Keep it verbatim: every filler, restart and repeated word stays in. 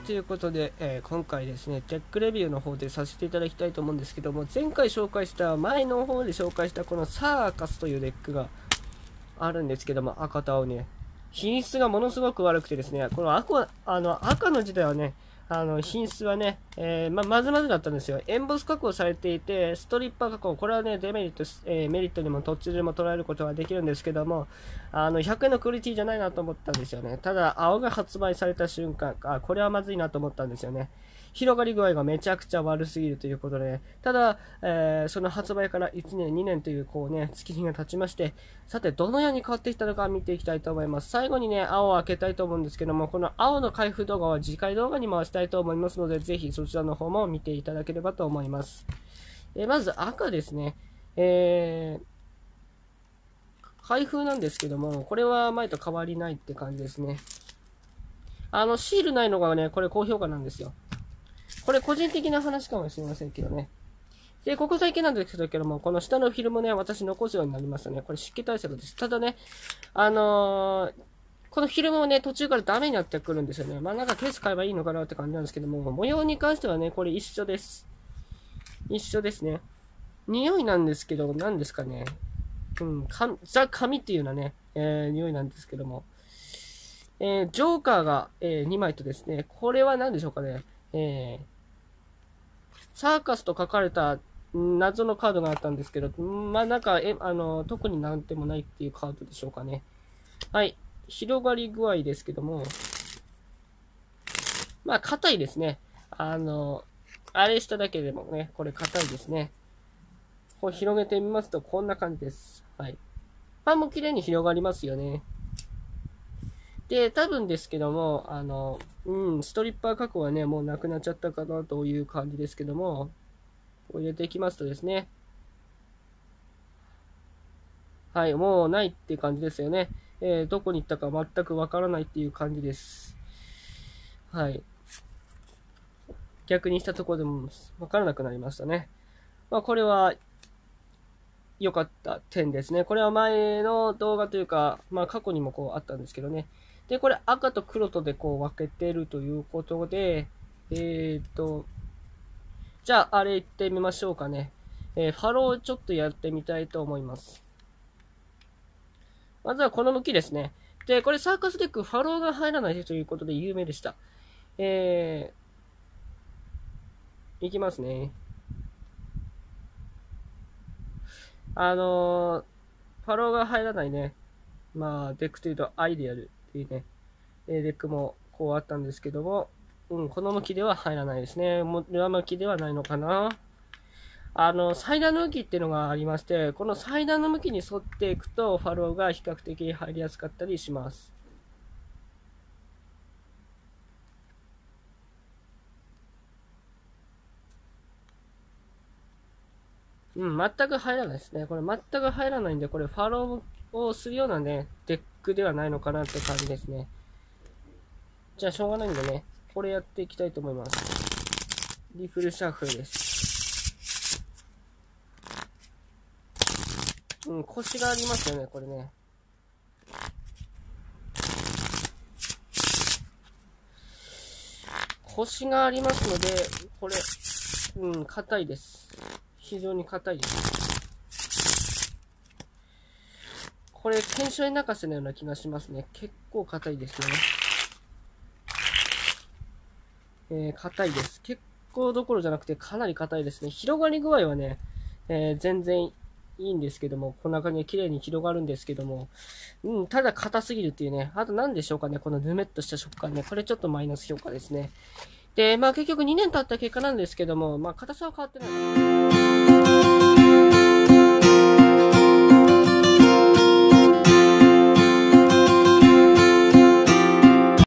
ということで、えー今回ですね、テックレビューの方でさせていただきたいと思うんですけども、前回紹介した、前の方で紹介したこのサーカスというデックがあるんですけども、赤と青ね、品質がものすごく悪くてですね、この赤、あの赤の時代はね、あの品質はね、えーま、まずまずだったんですよ。エンボス加工されていて、ストリッパー加工、これはね、デメリット、えーメリットにも途中でも捉えることができるんですけども、あのひゃくえんのクオリティじゃないなと思ったんですよね。ただ、青が発売された瞬間、あ、これはまずいなと思ったんですよね。広がり具合がめちゃくちゃ悪すぎるということで、ただ、えーその発売からいちねん、にねんというこうね、月日が経ちまして、さて、どのように変わってきたのか見ていきたいと思います。最後にね、青を開けたいと思うんですけども、この青の開封動画は次回動画に回したいと思いますので、ぜひそちらの方も見ていただければと思います。えーまず赤ですね。えー開封なんですけども、これは前と変わりないって感じですね。あの、シールないのがね、これ高評価なんですよ。これ個人的な話かもしれませんけどね。で、ここ最近なんですけども、この下のフィルムね、私残すようになりましたね。これ湿気対策です。ただね、あのー、このフィルムもね、途中からダメになってくるんですよね。まあなんかケース買えばいいのかなって感じなんですけども、模様に関してはね、これ一緒です。一緒ですね。匂いなんですけど、何ですかね。うん、かザ・紙っていうようなね、えー、匂いなんですけども。えー、ジョーカーが、えー、にまいとですね、これは何でしょうかね。えー、サーカスと書かれた謎のカードがあったんですけど、まあなんか、え、あの、特になんでもないっていうカードでしょうかね。はい。広がり具合ですけども、まあ硬いですね。あの、あれしただけでもね、これ硬いですね。こう広げてみますとこんな感じです。はい。パンも綺麗に広がりますよね。で、多分ですけども、あの、うん、ストリッパー加工はね、もうなくなっちゃったかなという感じですけども、こう入れていきますとですね、はい、もうないっていう感じですよね。えー、どこに行ったか全くわからないっていう感じです。はい。逆にしたところでもわからなくなりましたね。まあ、これは良かった点ですね。これは前の動画というか、まあ過去にもこうあったんですけどね。で、これ赤と黒とでこう分けてるということで、えー、っと、じゃああれ行ってみましょうかね。えー、ファローをちょっとやってみたいと思います。まずはこの向きですね。で、これサーカスデックファローが入らないということで有名でした。えー、いきますね。あのー、ファローが入らないね。まあ、デックというとアイデアルっていうね、デックもこうあったんですけども、うん、この向きでは入らないですね。上向きではないのかな。あの、最大の向きっていうのがありまして、この最大の向きに沿っていくと、ファローが比較的入りやすかったりします。うん、全く入らないですね。これ全く入らないんで、これファローをするようなね、デックではないのかなって感じですね。じゃあしょうがないんでね、これやっていきたいと思います。リフルシャッフルです。うん、腰がありますよね、これね。腰がありますので、これ、うん、硬いです。非常に硬いです。これ、腱鞘炎泣かせのような気がしますね。結構硬いですね。えー、硬いです。結構どころじゃなくてかなり硬いですね。広がり具合はね、えー、全然いいんですけども、こんな感じで綺麗に広がるんですけども、うん、ただ硬すぎるっていうね。あと何でしょうかね、このぬめっとした食感ね。これちょっとマイナス評価ですね。で、まあ結局にねん経った結果なんですけども、まあ硬さは変わってない。